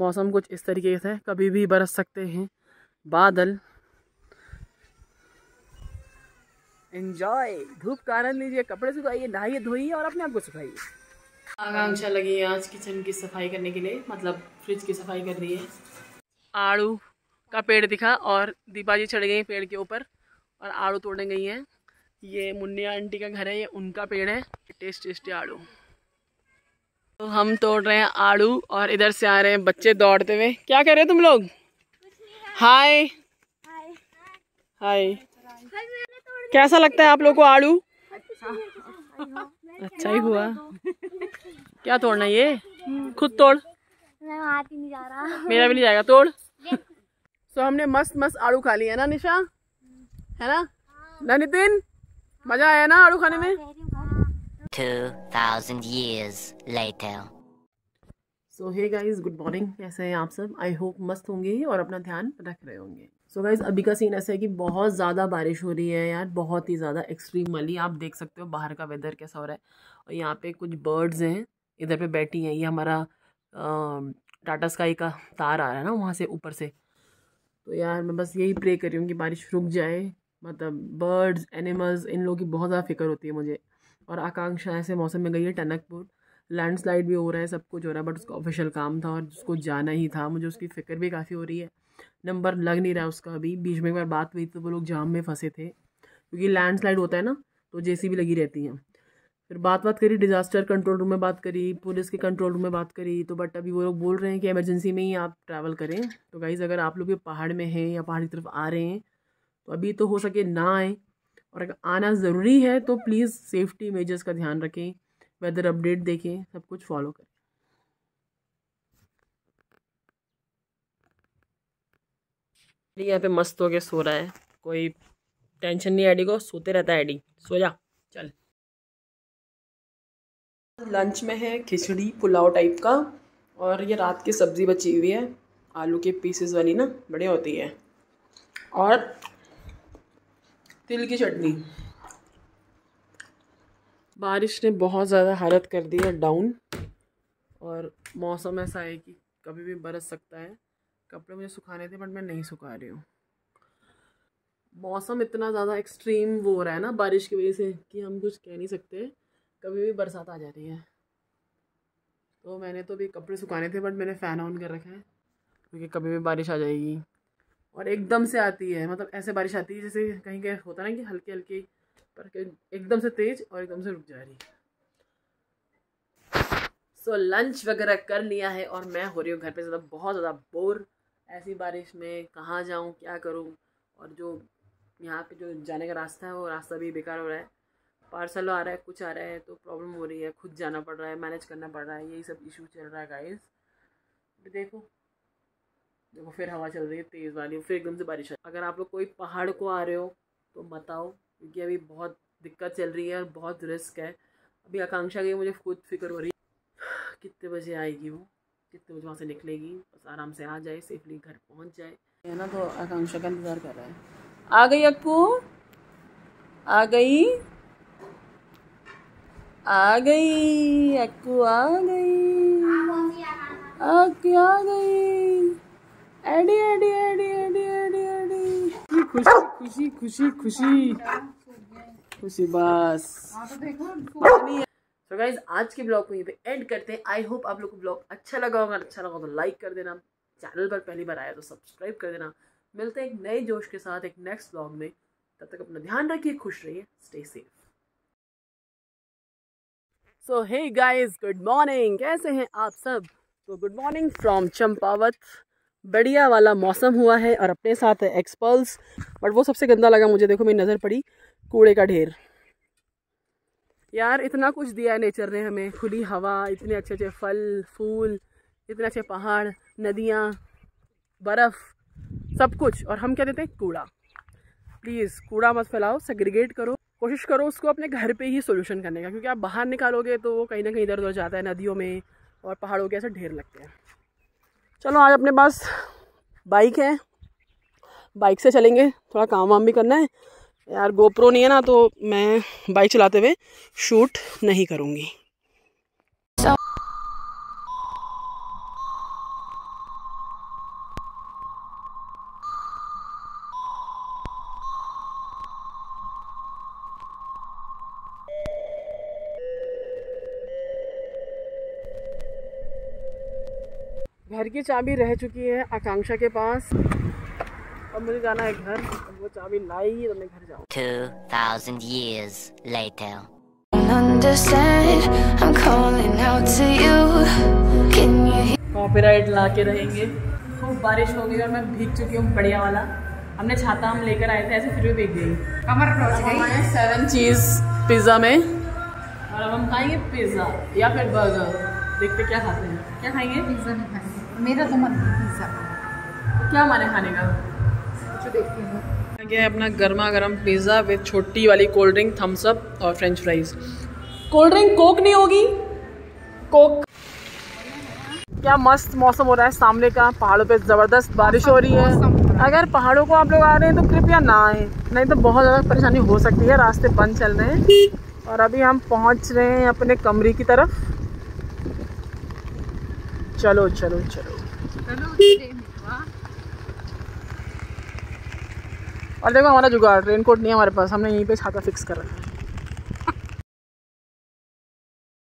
मौसम कुछ इस तरीके से, कभी भी बरस सकते हैं बादल। एंजॉय, धूप का आनंद लीजिए, कपड़े सुखाइए, नहाइए धोइए और अपने आप को सुखाइए। आकांक्षा लगी है आज किचन की सफाई करने के लिए, मतलब फ्रिज की सफाई कर रही है। आड़ू का पेड़ दिखा और दीपा जी चढ़ गई पेड़ के ऊपर और आड़ू तोड़ने गई हैं। ये मुन्नी आंटी का घर है, ये उनका पेड़ है। टेस्टी आड़ू। तो हम तोड़ रहे हैं आड़ू और इधर से आ रहे हैं बच्चे दौड़ते हुए। क्या कर रहे हैं तुम लोग? हाय हाय, कैसा लगता है आप लोग को आड़ू? अच्छा ही हुआ। क्या तोड़ना है ये? खुद तोड़। हाथ ही नहीं जा रहा। मेरा भी नहीं जाएगा, तोड़। तो हमने मस्त आड़ू खा लिया है ना निशा, है ना नितिन? मजा आया ना आड़ू खाने में? 2000 years later. So hey guys, good morning. कैसे हैं आप सब? आई होप मस्त होंगे और अपना ध्यान रख रहे होंगे। सो गाइज, अभी का सीन ऐसा है कि बहुत ज़्यादा बारिश हो रही है यार, बहुत ही ज़्यादा एक्सट्रीम वाली। आप देख सकते हो बाहर का वेदर कैसा हो रहा है। और यहाँ पे कुछ बर्ड्स हैं इधर पे बैठी हैं। ये हमारा टाटा स्काई का तार आ रहा है ना वहाँ से ऊपर से। तो यार मैं बस यही प्रे कर रही हूँ कि बारिश रुक जाए। मतलब बर्ड्स, एनिमल्स, इन लोगों की बहुत ज़्यादा फिक्र होती है मुझे। और आकांक्षा ऐसे मौसम में गई है टनकपुर, लैंडस्लाइड भी हो रहा है, सब कुछ हो रहा है, बट उसका ऑफिशियल काम था और उसको जाना ही था। मुझे उसकी फ़िक्र भी काफ़ी हो रही है। नंबर लग नहीं रहा उसका अभी। बीच में एक बार बात हुई तो वो लोग जाम में फंसे थे, क्योंकि लैंडस्लाइड होता है ना तो जेसीबी लगी रहती हैं। फिर बात करी, डिज़ास्टर कंट्रोल रूम में बात करी, पुलिस के कंट्रोल रूम में बात करी, तो बट अभी वो लोग बोल रहे हैं कि इमरजेंसी में ही आप ट्रैवल करें। तो गाइज़, अगर आप लोग भी पहाड़ में हैं या पहाड़ की तरफ आ रहे हैं तो अभी तो हो सके ना आए, और अगर आना ज़रूरी है तो प्लीज़ सेफ्टी मेजर्स का ध्यान रखें, वेदर अपडेट देखें, सब कुछ फॉलो करें। यहाँ पे मस्त हो के सो रहा है, कोई टेंशन नहीं। एडी को सोते रहता है, एडी सो जा, चल। लंच में है खिचड़ी पुलाव टाइप का, और ये रात की सब्ज़ी बची हुई है, आलू के पीसेस वाली ना, बढ़िया होती है, और तिल की चटनी। बारिश ने बहुत ज़्यादा हालत कर दी है डाउन, और मौसम ऐसा है कि कभी भी बरस सकता है। कपड़े मुझे सुखाने थे बट मैं नहीं सुखा रही हूँ। मौसम इतना ज़्यादा एक्सट्रीम वो हो रहा है ना बारिश की वजह से कि हम कुछ कह नहीं सकते, कभी भी बरसात आ जा रही है। तो मैंने तो भी कपड़े सुखाने थे बट मैंने फ़ैन ऑन कर रखा है, क्योंकि कभी भी बारिश आ जाएगी। और एकदम से आती है, मतलब ऐसे बारिश आती है जैसे कहीं कहीं होता है ना कि हल्की हल्की, पर एकदम से तेज़ और एकदम से रुक जा रही। सो लंच वगैरह कर लिया है और मैं हो रही हूँ घर पे ज़्यादा, बहुत ज़्यादा बोर। ऐसी बारिश में कहाँ जाऊँ, क्या करूँ? और जो यहाँ पे जो जाने का रास्ता है वो रास्ता भी बेकार हो रहा है। पार्सल आ रहा है, कुछ आ रहा है तो प्रॉब्लम हो रही है, खुद जाना पड़ रहा है, मैनेज करना पड़ रहा है, यही सब इशू चल रहा है गाइस। देखो फिर हवा चल रही है तेज़ वाली, फिर एकदम से बारिश है। अगर आप लोग कोई पहाड़ को आ रहे हो तो मत आओ, क्योंकि अभी बहुत दिक्कत चल रही है और बहुत रिस्क है। अभी आकांक्षा की मुझे खुद फिक्र हो रही है कितने बजे आएगी वो, कितने बजे वहाँ से निकलेगी, बस आराम से आ जाए, सेफली घर पहुँच जाए, है ना। तो आकांक्षा का इंतज़ार कर रहा है। आ गई अक्कू, आ गई, आ गई अक्कू, आ गई, अक्कू आ गई। एडी एडी एडी एडी एडी एडी, खुशी खुशी खुशी खुशी खुशी, बस। तो गाइज, आज के ब्लॉग को यहीं पे एंड करते हैं। आई होप आप लोग को ब्लॉग अच्छा लगा होगा। अच्छा लगा तो लाइक कर देना, चैनल पर पहली बार आया तो सब्सक्राइब कर देना। मिलते हैं एक नए जोश के साथ एक नेक्स्ट ब्लॉग में। तब तक अपना ध्यान रखिए, खुश रहिए, stay safe. So hey guys, good morning. कैसे हैं आप सब? तो गुड मॉर्निंग फ्रॉम चंपावत। बढ़िया वाला मौसम हुआ है और अपने साथ है एक्सपल्स, बट वो सबसे गंदा लगा मुझे। देखो मेरी नज़र पड़ी कूड़े का ढेर। यार इतना कुछ दिया है नेचर ने हमें, खुली हवा, इतने अच्छे अच्छे फल फूल, इतने अच्छे पहाड़, नदियाँ, बर्फ़, सब कुछ, और हम क्या देते हैं? कूड़ा। प्लीज़ कूड़ा मत फैलाओ, सेग्रीगेट करो, कोशिश करो उसको अपने घर पे ही सोल्यूशन करने का, क्योंकि आप बाहर निकालोगे तो वो कहीं ना कहीं इधर उधर जाता है, नदियों में और पहाड़ों के ऐसे ढेर लगते हैं। चलो आज अपने पास बाइक है, बाइक से चलेंगे, थोड़ा काम वाम भी करना है यार। गोप्रो नहीं है ना तो मैं बाइक चलाते हुए शूट नहीं करूँगी। घर की चाबी रह चुकी है आकांक्षा के पास, अब मुझे जाना है घर। अब वो चाबी लाई तो मैं घर जाऊँ। 2000 years later. कॉपीराइट ला के रहेंगे। खूब बारिश हो गई और मैं भीग चुकी हूँ बढ़िया वाला। हमने छाता हम लेकर आए थे, ऐसे फिर भी भीग गई। कमर पहुँच गई 7 चीज़ पिज़्ज़ा में, और अब हम खाएंगे पिज़्ज़ा या फिर बर्गर। देखते क्या खाते हैं। क्या खाएंगे? पिज्जा नहीं खाएंगे, मेरा तो मन है पिज्जा। क्या माने खाने का? कुछ देखते हैं। आगे है अपना गर्मा गर्म पिज़्ज़ा विद छोटी वाली कोल्ड ड्रिंक, थम्स अप और French fries. Cold drink Coke नहीं होगी? कोक। क्या मस्त मौसम हो रहा है सामने का, पहाड़ों पे ज़बरदस्त बारिश हो रही है। अगर पहाड़ों को आप लोग आ रहे हैं तो कृपया ना आए, नहीं तो बहुत ज़्यादा परेशानी हो सकती है। रास्ते बंद चल रहे हैं और अभी हम पहुंच रहे हैं अपने कमरे की तरफ। चलो चलो चलो। और देखो हमारा जुगाड़, रेनकोट नहीं है हमारे पास, हमने यहीं पे छाता फिक्स कर रखा है।